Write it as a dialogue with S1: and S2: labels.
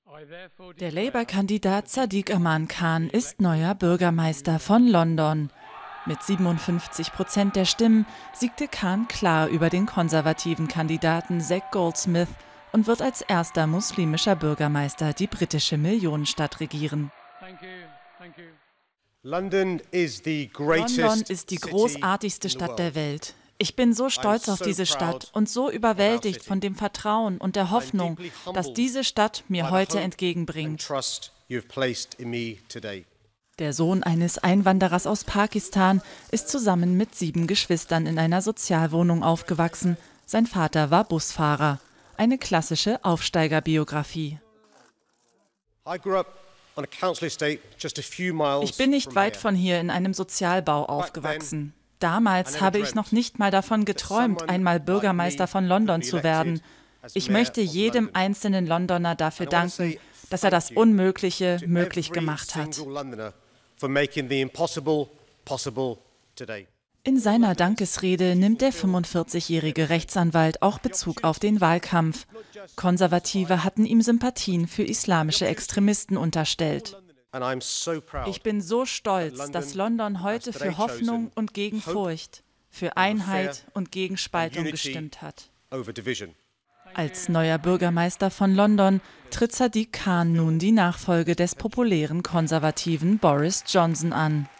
S1: Der Labour-Kandidat Sadiq Aman Khan ist neuer Bürgermeister von London. Mit 57% der Stimmen siegte Khan klar über den konservativen Kandidaten Zac Goldsmith und wird als erster muslimischer Bürgermeister die britische Millionenstadt regieren.
S2: London ist die
S1: großartigste Stadt der Welt. Ich bin so stolz auf diese Stadt und so überwältigt von dem Vertrauen und der Hoffnung, das diese Stadt mir heute entgegenbringt. Der Sohn eines Einwanderers aus Pakistan ist zusammen mit 7 Geschwistern in einer Sozialwohnung aufgewachsen. Sein Vater war Busfahrer. Eine klassische Aufsteigerbiografie. Ich bin nicht weit von hier in einem Sozialbau aufgewachsen. Damals habe ich noch nicht mal davon geträumt, einmal Bürgermeister von London zu werden. Ich möchte jedem einzelnen Londoner dafür danken, dass er das Unmögliche möglich gemacht hat. In seiner Dankesrede nimmt der 45-jährige Rechtsanwalt auch Bezug auf den Wahlkampf. Konservative hatten ihm Sympathien für islamische Extremisten unterstellt. Ich bin so stolz, dass London heute für Hoffnung und gegen Furcht, für Einheit und gegen Spaltung gestimmt hat. Als neuer Bürgermeister von London tritt Sadiq Khan nun die Nachfolge des populären Konservativen Boris Johnson an.